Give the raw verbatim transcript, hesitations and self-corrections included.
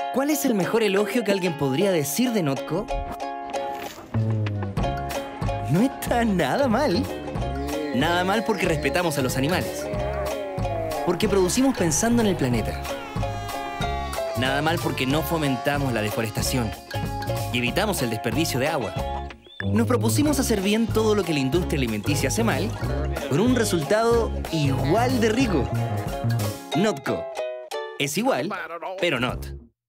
¿Cuál es el mejor elogio que alguien podría decir de Notco? No está nada mal. Nada mal porque respetamos a los animales. Porque producimos pensando en el planeta. Nada mal porque no fomentamos la deforestación y evitamos el desperdicio de agua. Nos propusimos hacer bien todo lo que la industria alimenticia hace mal, con un resultado igual de rico. Notco. Es igual, pero not.